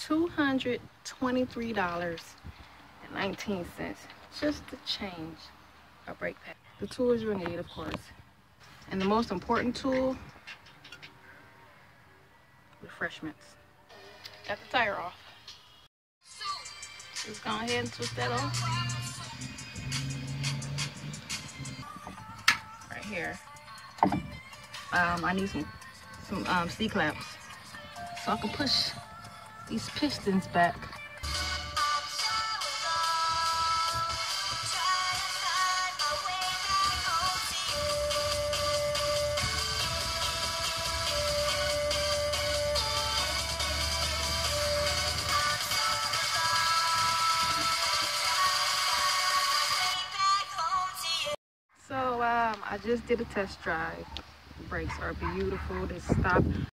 $223.19 just to change a brake pad. The tools you'll need, of course. And the most important tool, refreshments. Got the tire off. Just go ahead and twist that off. Right here. I need some C-clamps so I can push these pistons back. So I just did a test drive. The brakes are beautiful. They stop